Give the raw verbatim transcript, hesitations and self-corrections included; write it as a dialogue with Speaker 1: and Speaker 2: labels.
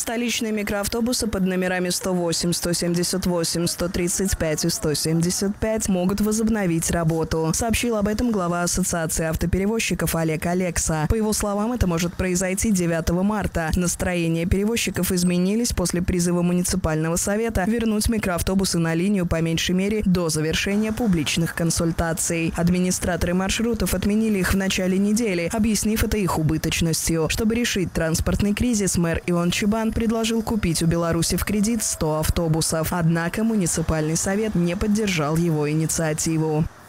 Speaker 1: Столичные микроавтобусы под номерами сто восемь, сто семьдесят восемь, сто тридцать пять и сто семьдесят пять могут возобновить работу. Сообщил об этом глава Ассоциации автоперевозчиков Олег Алекса. По его словам, это может произойти девятого марта. Настроения перевозчиков изменились после призыва муниципального совета вернуть микроавтобусы на линию по меньшей мере до завершения публичных консультаций. Администраторы маршрутов отменили их в начале недели, объяснив это их убыточностью. Чтобы решить транспортный кризис, мэр Ион Чебан предложил купить у Беларуси в кредит сто автобусов. Однако муниципальный совет не поддержал его инициативу.